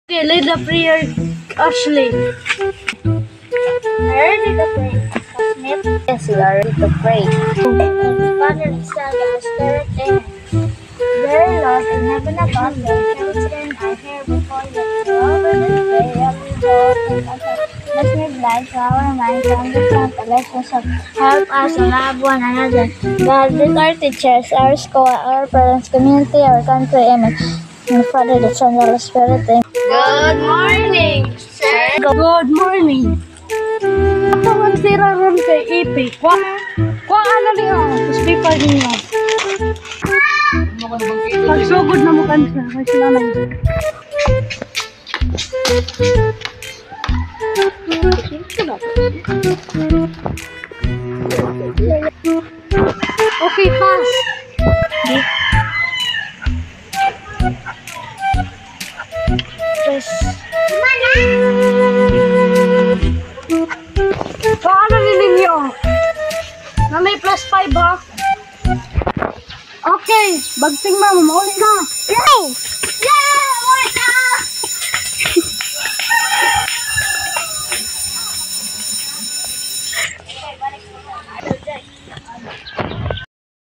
Okay, lead the prayer, Ashley. Are you ready to pray? Smith? Yes, we are ready to pray. Father, Son, and Spirit, Amen. Dear Lord, in heaven above, your children are here before you. Over this day, every day, let me blind to our minds to understand the lessons of help us and love one another. God, with our teachers, our school, our parents, community, our country, Amen. And the Father, the Son, and the Holy Spirit, Amen. Good morning, sir. Good morning. Ako ang sira ron kay Ipi. Kwa ano niyo? Speaker niyo. Pagsugod na mo kansa. May sinanay. Okay, pass. Paano ninyo? Na may plus 5 ha? Okay, bagting mo, mauli na. Yay! Yay!